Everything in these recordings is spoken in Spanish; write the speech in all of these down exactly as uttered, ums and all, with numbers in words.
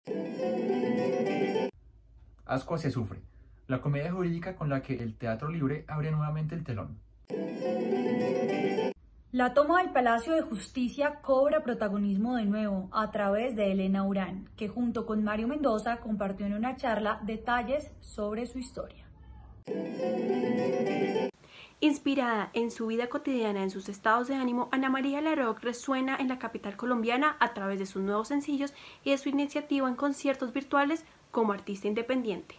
Ascuas se sufre, la comedia jurídica con la que el Teatro Libre abre nuevamente el telón. La toma del Palacio de Justicia cobra protagonismo de nuevo a través de Elena Urán, que junto con Mario Mendoza compartió en una charla detalles sobre su historia. Inspirada en su vida cotidiana, en sus estados de ánimo, Ana María Laroque resuena en la capital colombiana a través de sus nuevos sencillos y de su iniciativa en conciertos virtuales como artista independiente.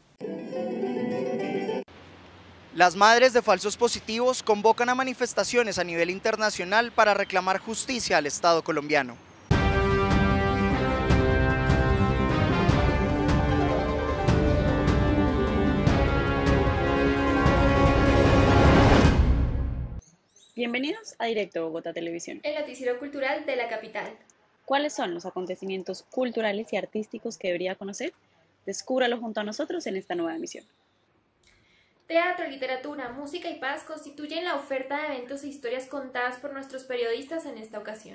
Las madres de falsos positivos convocan a manifestaciones a nivel internacional para reclamar justicia al Estado colombiano. Bienvenidos a Directo Bogotá Televisión, el noticiero cultural de la capital. ¿Cuáles son los acontecimientos culturales y artísticos que debería conocer? Descúbralo junto a nosotros en esta nueva emisión. Teatro, literatura, música y paz constituyen la oferta de eventos e historias contadas por nuestros periodistas en esta ocasión.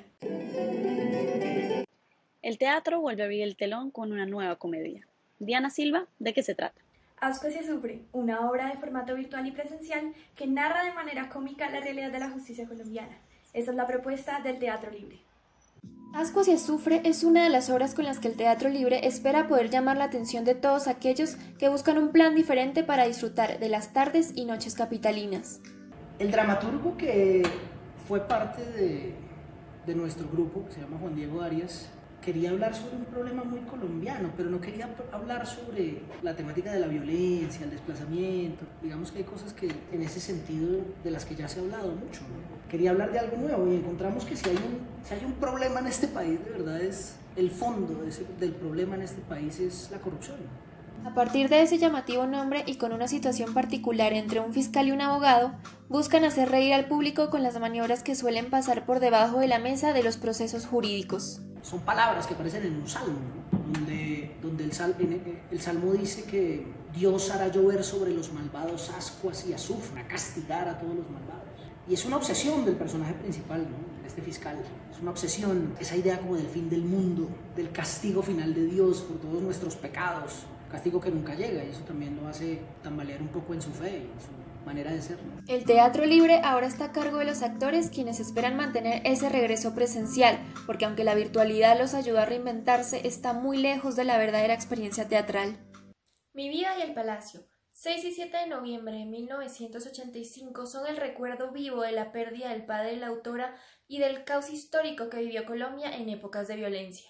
El teatro vuelve a abrir el telón con una nueva comedia. Diana Silva, ¿de qué se trata? Ascuas se sufre, una obra de formato virtual y presencial que narra de manera cómica la realidad de la justicia colombiana. Esa es la propuesta del Teatro Libre. Ascuas se sufre es una de las obras con las que el Teatro Libre espera poder llamar la atención de todos aquellos que buscan un plan diferente para disfrutar de las tardes y noches capitalinas. El dramaturgo que fue parte de, de nuestro grupo, que se llama Juan Diego Arias, quería hablar sobre un problema muy colombiano, pero no quería hablar sobre la temática de la violencia, el desplazamiento. Digamos que hay cosas que en ese sentido de las que ya se ha hablado mucho, ¿no? Quería hablar de algo nuevo y encontramos que si hay un, si hay un problema en este país, de verdad es el fondo de ese, del problema en este país es la corrupción. A partir de ese llamativo nombre y con una situación particular entre un fiscal y un abogado, buscan hacer reír al público con las maniobras que suelen pasar por debajo de la mesa de los procesos jurídicos. Son palabras que aparecen en un salmo, ¿no? donde, donde el, sal, el salmo dice que Dios hará llover sobre los malvados ascuas y azufre, a castigar a todos los malvados. Y es una obsesión del personaje principal, ¿no? De este fiscal. Es una obsesión, esa idea como del fin del mundo, del castigo final de Dios por todos nuestros pecados. Castigo que nunca llega y eso también lo hace tambalear un poco en su fe y en su manera de ser, ¿no? El Teatro Libre ahora está a cargo de los actores, quienes esperan mantener ese regreso presencial, porque aunque la virtualidad los ayuda a reinventarse, está muy lejos de la verdadera experiencia teatral. Mi vida y el palacio. seis y siete de noviembre de mil novecientos ochenta y cinco son el recuerdo vivo de la pérdida del padre de la autora y del caos histórico que vivió Colombia en épocas de violencia.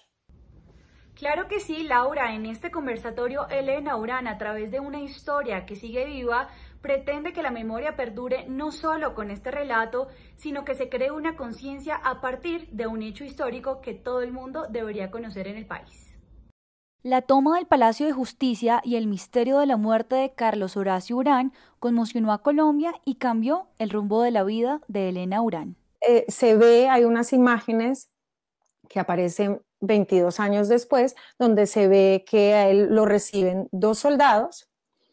Claro que sí, Laura. En este conversatorio, Elena Urán, a través de una historia que sigue viva, pretende que la memoria perdure no solo con este relato, sino que se cree una conciencia a partir de un hecho histórico que todo el mundo debería conocer en el país. La toma del Palacio de Justicia y el misterio de la muerte de Carlos Horacio Urán conmocionó a Colombia y cambió el rumbo de la vida de Elena Urán. Eh, se ve, hay unas imágenes que aparecen veintidós años después, donde se ve que a él lo reciben dos soldados,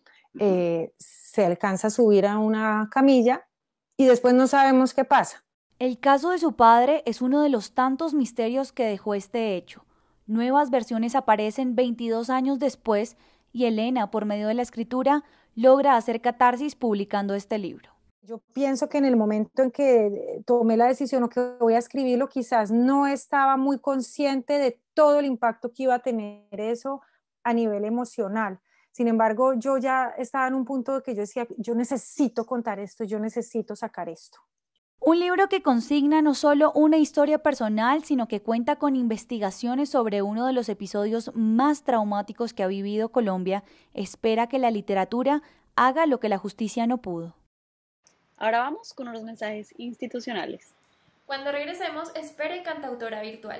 eh, se alcanza a subir a una camilla y después no sabemos qué pasa. El caso de su padre es uno de los tantos misterios que dejó este hecho. Nuevas versiones aparecen veintidós años después y Elena, por medio de la escritura, logra hacer catarsis publicando este libro. Yo pienso que en el momento en que tomé la decisión o que voy a escribirlo, quizás no estaba muy consciente de todo el impacto que iba a tener eso a nivel emocional. Sin embargo, yo ya estaba en un punto de que yo decía, yo necesito contar esto, yo necesito sacar esto. Un libro que consigna no solo una historia personal, sino que cuenta con investigaciones sobre uno de los episodios más traumáticos que ha vivido Colombia. Espera que la literatura haga lo que la justicia no pudo. Ahora vamos con unos mensajes institucionales. Cuando regresemos, espere Cantautora Virtual.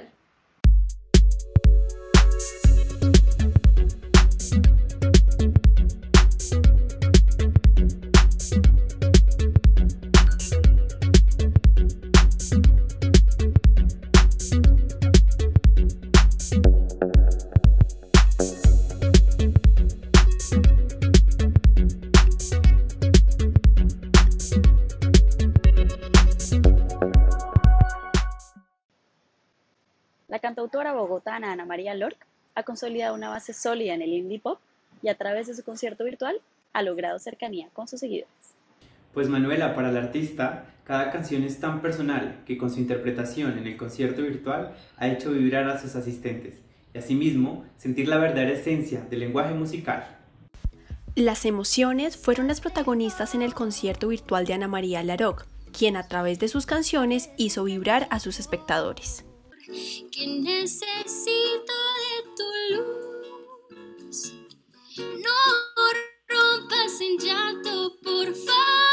La cantautora bogotana Ana María Laroque ha consolidado una base sólida en el indie pop y a través de su concierto virtual ha logrado cercanía con sus seguidores. Pues Manuela, para el artista, cada canción es tan personal que con su interpretación en el concierto virtual ha hecho vibrar a sus asistentes y asimismo sentir la verdadera esencia del lenguaje musical. Las emociones fueron las protagonistas en el concierto virtual de Ana María Laroque, quien a través de sus canciones hizo vibrar a sus espectadores. Que necesito de tu luz, no rompas en llanto, por favor.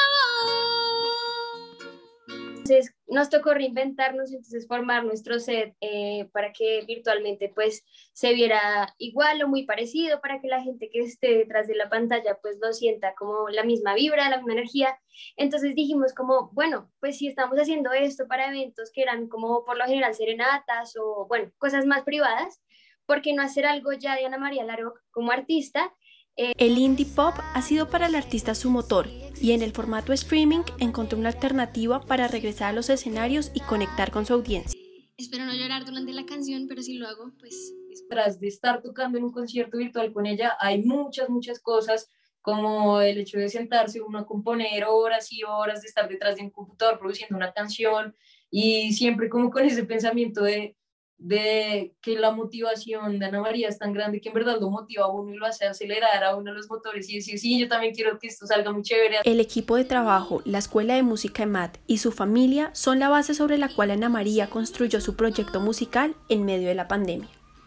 Entonces nos tocó reinventarnos, entonces formar nuestro set eh, para que virtualmente pues se viera igual o muy parecido, para que la gente que esté detrás de la pantalla pues lo sienta como la misma vibra, la misma energía. Entonces dijimos como, bueno, pues si estamos haciendo esto para eventos que eran como por lo general serenatas o bueno, cosas más privadas, ¿por qué no hacer algo ya de Ana María Laroque como artista? Eh, el indie pop ha sido para el artista su motor y en el formato streaming encontró una alternativa para regresar a los escenarios y conectar con su audiencia. Espero no llorar durante la canción, pero si lo hago, pues... Tras de estar tocando en un concierto virtual con ella, hay muchas, muchas cosas, como el hecho de sentarse uno a componer horas y horas, de estar detrás de un computador produciendo una canción, y siempre como con ese pensamiento de, de que la motivación de Ana María es tan grande que en verdad lo motiva a uno y lo hace acelerar a uno los motores y decir, sí, yo también quiero que esto salga muy chévere. El equipo de trabajo, la Escuela de Música EMAD y su familia son la base sobre la cual Ana María construyó su proyecto musical en medio de la pandemia.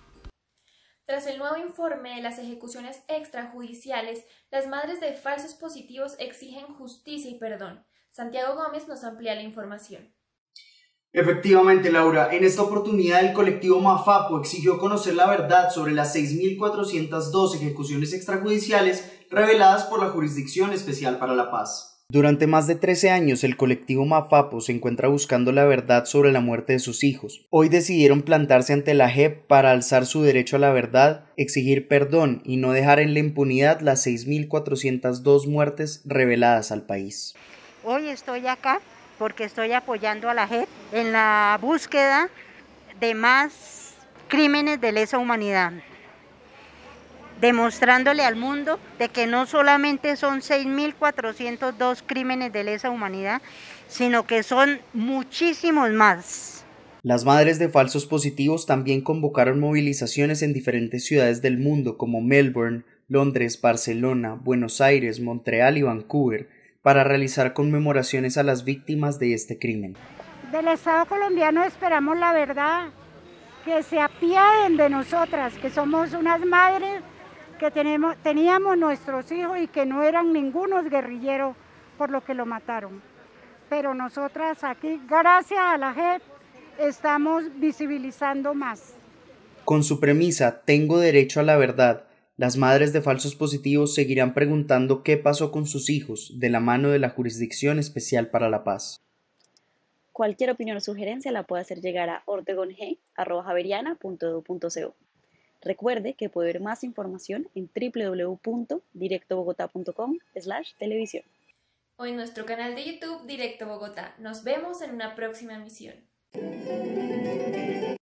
Tras el nuevo informe de las ejecuciones extrajudiciales, las madres de falsos positivos exigen justicia y perdón. Santiago Gómez nos amplía la información. Efectivamente, Laura, en esta oportunidad el colectivo Mafapo exigió conocer la verdad sobre las seis mil cuatrocientas dos ejecuciones extrajudiciales reveladas por la Jurisdicción Especial para la Paz. Durante más de trece años, el colectivo Mafapo se encuentra buscando la verdad sobre la muerte de sus hijos. Hoy decidieron plantarse ante la J E P para alzar su derecho a la verdad, exigir perdón y no dejar en la impunidad las seis mil cuatrocientas dos muertes reveladas al país. Hoy estoy acá porque estoy apoyando a la J E P en la búsqueda de más crímenes de lesa humanidad, demostrándole al mundo de que no solamente son seis mil cuatrocientos dos crímenes de lesa humanidad, sino que son muchísimos más. Las madres de falsos positivos también convocaron movilizaciones en diferentes ciudades del mundo como Melbourne, Londres, Barcelona, Buenos Aires, Montreal y Vancouver, para realizar conmemoraciones a las víctimas de este crimen. Del Estado colombiano esperamos la verdad, que se apiaden de nosotras, que somos unas madres que tenemos, teníamos nuestros hijos y que no eran ningunos guerrilleros por lo que lo mataron. Pero nosotras aquí, gracias a la J E P, estamos visibilizando más. Con su premisa, tengo derecho a la verdad, las madres de falsos positivos seguirán preguntando qué pasó con sus hijos de la mano de la Jurisdicción Especial para la Paz. Cualquier opinión o sugerencia la puede hacer llegar a ortegong arroba javeriana punto edu punto co. Recuerde que puede ver más información en w w w punto directo bogotá punto com slash televisión. O en nuestro canal de YouTube Directo Bogotá. Nos vemos en una próxima emisión.